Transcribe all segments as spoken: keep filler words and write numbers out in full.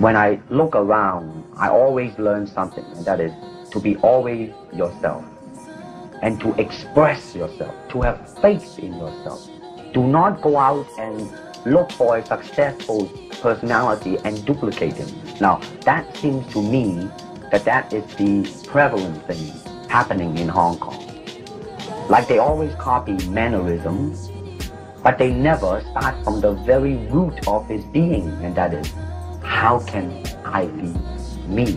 when I look around, I always learn something, and that is to be always yourself and to express yourself, to have faith in yourself. Do not go out and look for a successful personality and duplicate him. Now, that seems to me that that is the prevalent thing happening in Hong Kong. Like they always copy mannerisms, but they never start from the very root of his being, and that is, how can I be me?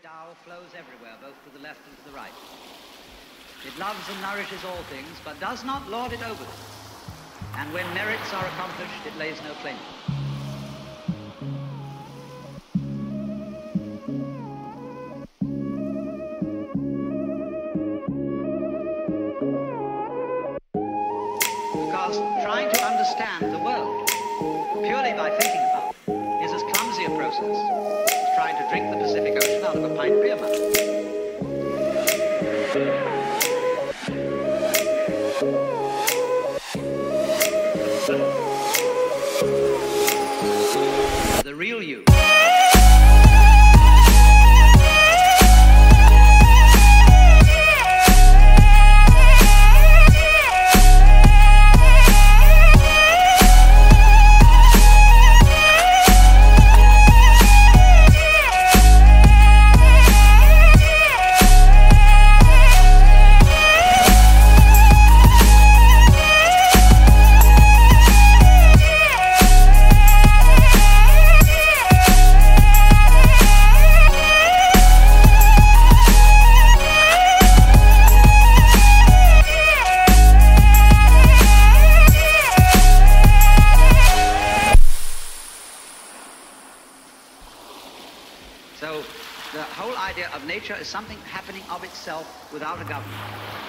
Tao flows everywhere, both to the left and to the right. It loves and nourishes all things, but does not lord it over them. And when merits are accomplished, it lays no claim to them. Because trying to understand the world purely by thinking about it is as clumsy a process as trying to drink the Pacific Ocean out of a pint beer mug. The real you. So the whole idea of nature is something happening of itself without a government.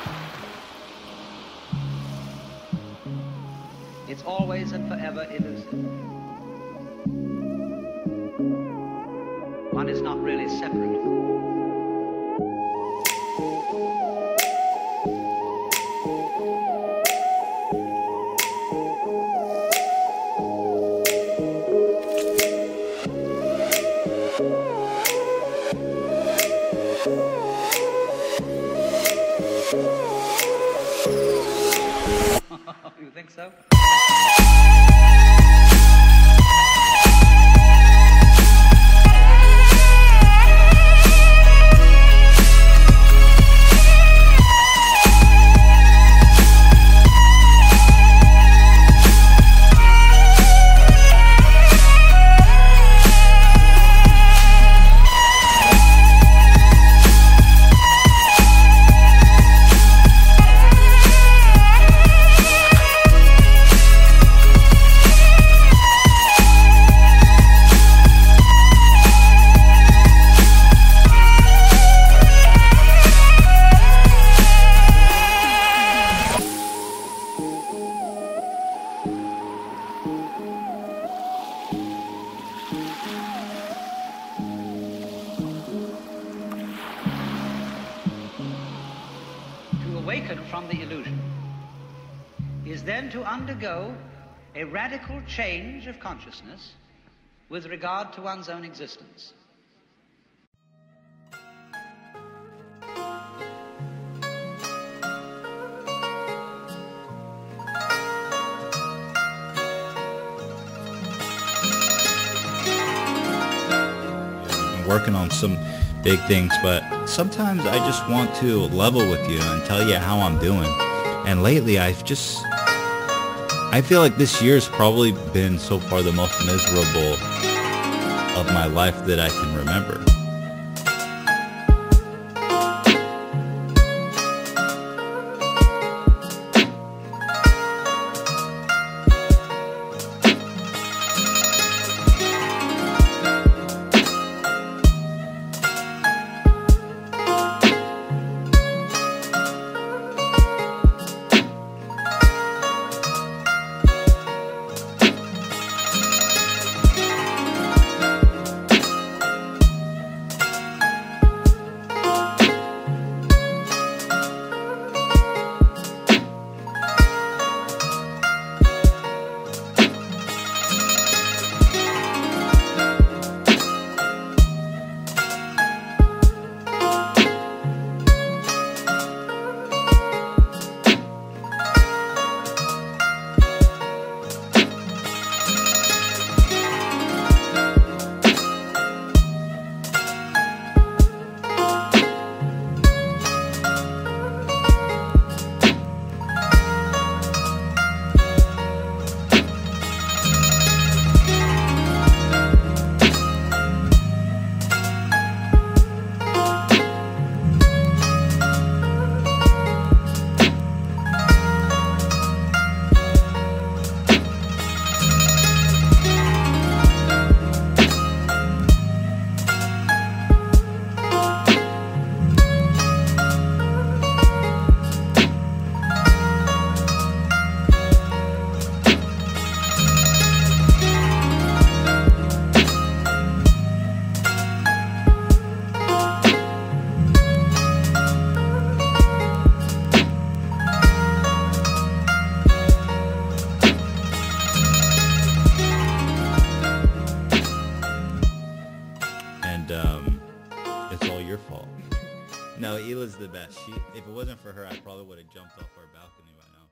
It's always and forever elusive. One is not really separate. You think so? Awaken from the illusion is then to undergo a radical change of consciousness with regard to one's own existence. I've been working on some big things, but sometimes I just want to level with you and tell you how I'm doing. And lately I've just I feel like this year's probably been so far the most miserable of my life that I can remember. Sheila's the best. She, if it wasn't for her, I probably would have jumped off our balcony by now.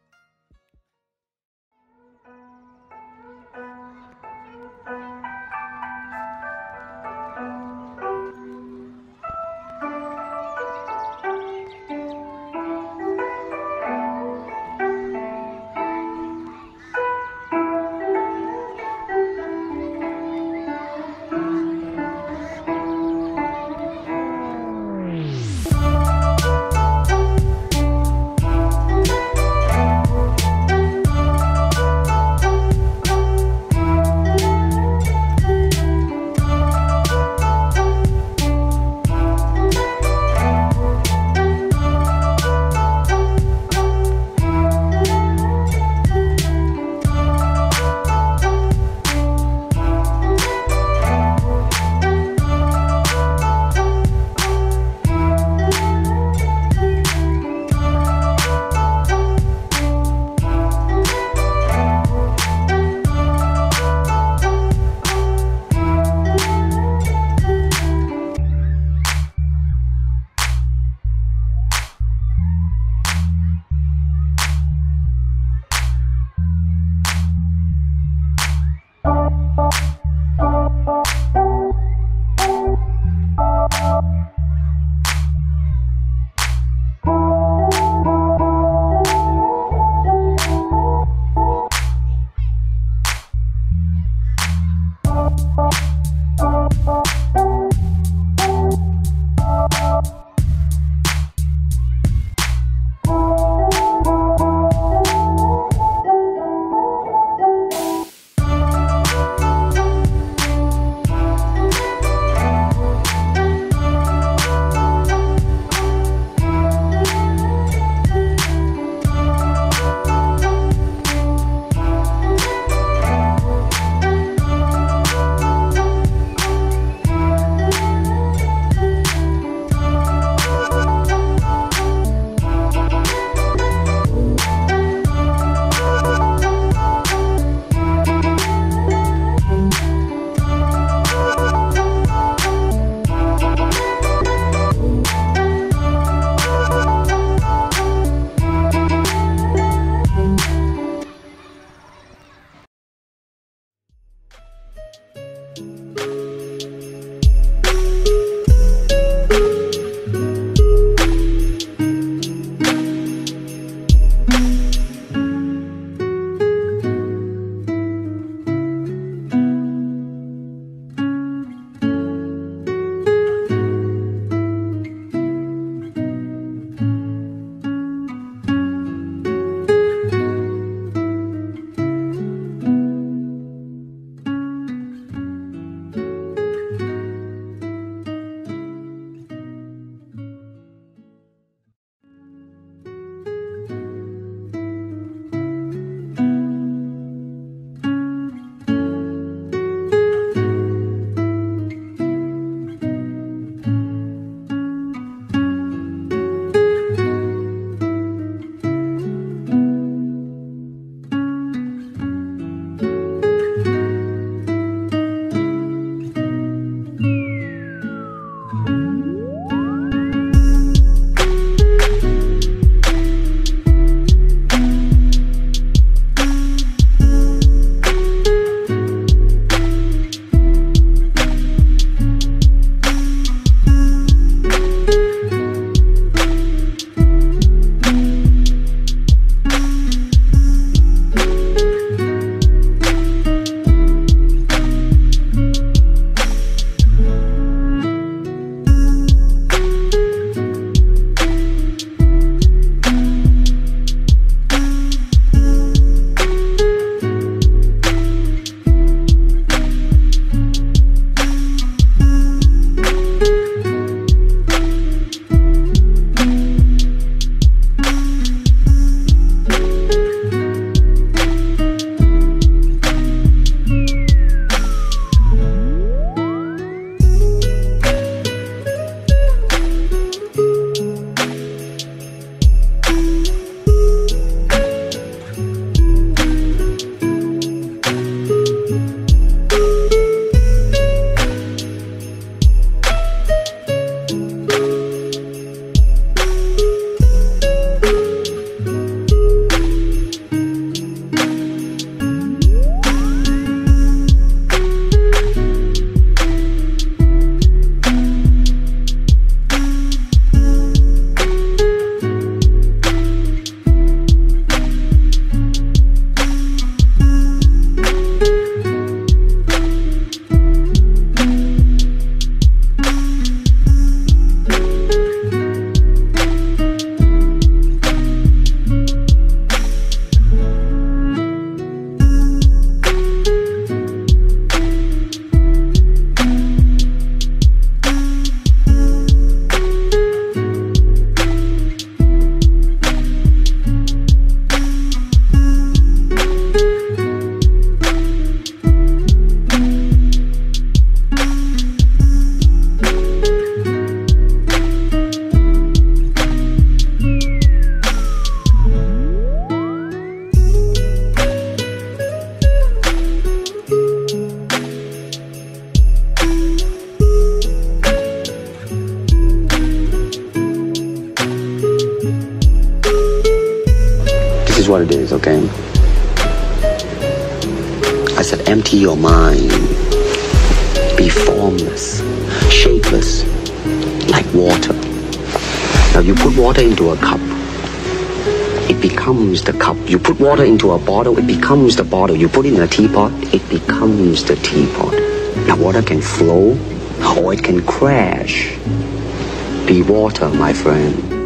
empty your mind. Be formless, shapeless, like water. Now you put water into a cup, it becomes the cup. You put water into a bottle, it becomes the bottle. You put it in a teapot, it becomes the teapot. Now water can flow or it can crash. Be water, my friend.